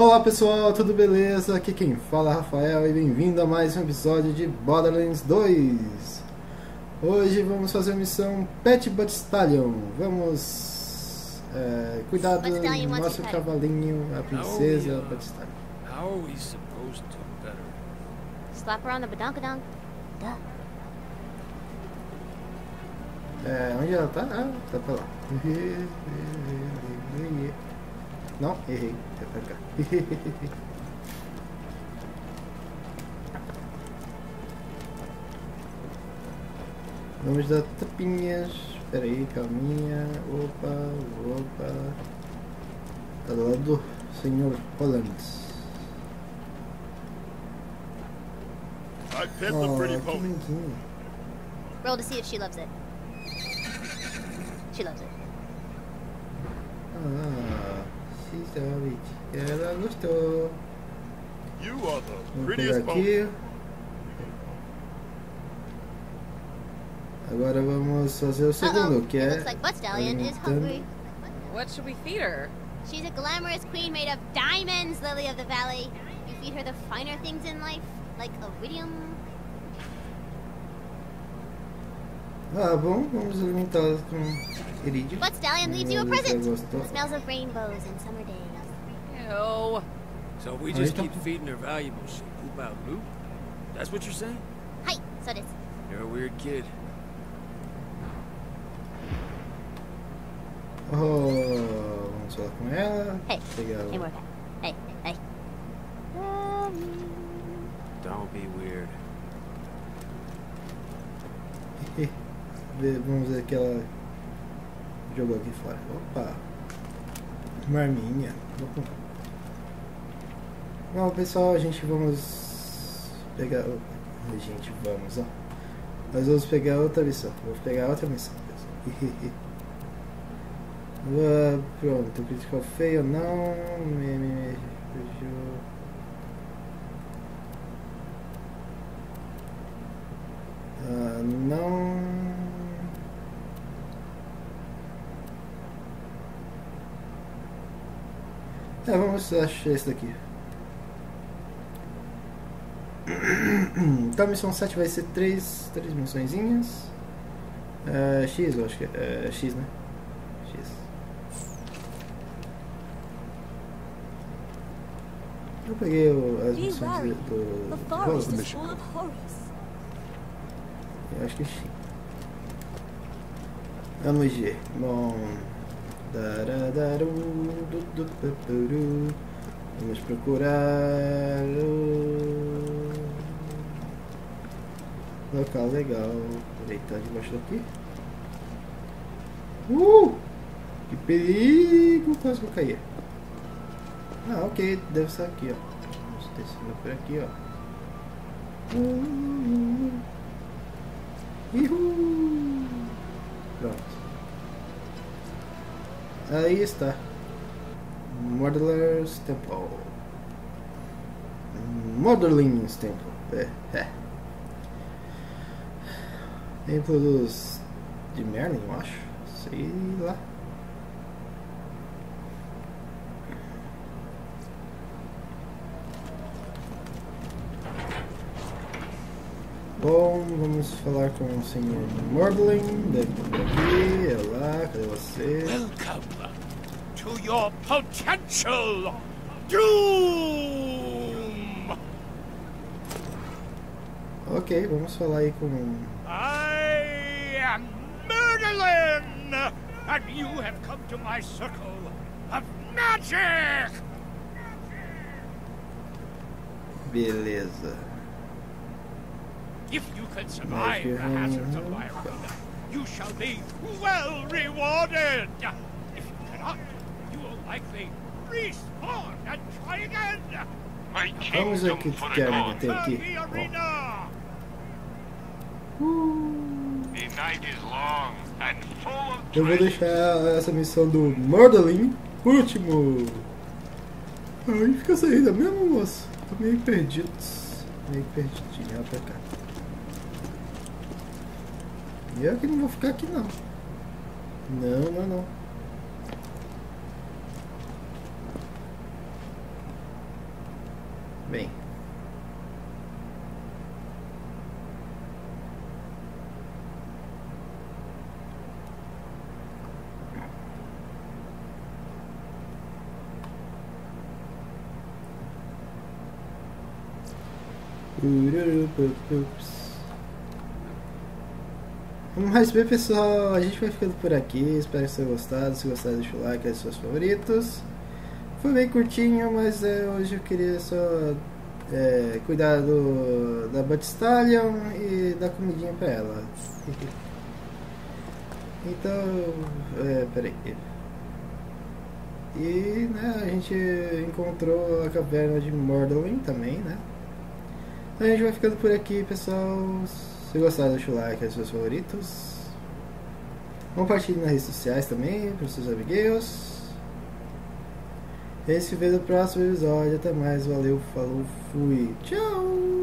Olá pessoal, tudo beleza? Aqui quem fala é Rafael e bem-vindo a mais um episódio de Borderlands 2. Hoje vamos fazer a missão Pet Battalion. Vamos cuidar do nosso cavalinho, a princesa Battalion. How are we supposed to better? Slap her on the badonkadonk. Duh. Onde ela tá? Ah, tá pra lá. Não, errei. É pra cá. Vamos dar tapinhas. Espera aí, calminha. Opa. Tá do lado do Sr. Holland. I pet the pretty Que pony. lindinho. Roll to see if she loves it. She loves it. She saw it. Ela gostou. You are the Vamos prettiest pegar pony. aqui. Agora vamos fazer o segundo, que It é looks like Buttstallion is alimentando. hungry. What should we feed her? She's a glamorous queen made of diamonds, Lily of the Valley. You feed her the finer things in life, like iridium. Ah, bom, vamos alimentá-la com irídio. Buttstallion leaves you a Ela present. gostou. The smells of rainbows and summer days. Ew. So we just Ahí keep está. feeding her valuables, she poop out loot? That's what you're saying? Hi, so this. You're a weird kid. Vamos falar com ela. Hey, Pegar hey, o... Morgan. Hey. Don't be weird. Vamos ver que ela jogou aqui fora. Opa! Marminha. Bom, pessoal, vamos pegar. Ó. Nós vamos pegar outra missão. Vou pegar outra missão, pessoal. Pronto, critical fail não. Não. Vamos achar esse daqui. Então a missão 7 vai ser 3 missõezinhas. X, eu acho que é X, né? X. Eu peguei as Be missões wary. do The forest Rosa. is full of horrors. Eu acho que é X. Vamos ver. Bom. Vamos procurar local legal. Deitar debaixo daqui. Que perigo! Quase que eu caí. Ok, deve ser aqui, ó. Vamos descendo por aqui, ó. Pronto. Aí está. Mordeller's Temple. Morderling's Temple. Templo dos... de Merlin, eu acho. Sei lá. Bom, vamos falar com o Sr. Mordeling. Deve estar por aqui. Olá, cadê você? Welcome to your potential doom. Ok, vamos falar aí com... I am Merlin, and you have come to my circle of magic. Beleza. If you can survive the hazards of my arena, you shall be well rewarded. If you cannot, you will likely respawn and try again. My Vamos ver o que tem to aqui. the arena. The night is long and full of Eu vou deixar essa missão do Mordeling por último. Aí fica saída mesmo, moço. Tô meio perdido. Meio perdidinho. Olha pra cá. Eu que não vou ficar aqui não. Não. Mas bem, pessoal, a gente vai ficando por aqui. Espero que vocês tenham gostado. Se gostaram, deixa o like, seus favoritos. Foi bem curtinho, mas hoje eu queria só cuidar da Batistallion e dar comidinha pra ela. Então, peraí. E, né, a gente encontrou a caverna de Mordelin também, né? Então a gente vai ficando por aqui, pessoal. Se gostaram, deixa o like, seus favoritos. Compartilhe nas redes sociais também, para os seus amiguinhos. E se vê no próximo episódio. Até mais, valeu, falou, fui, tchau!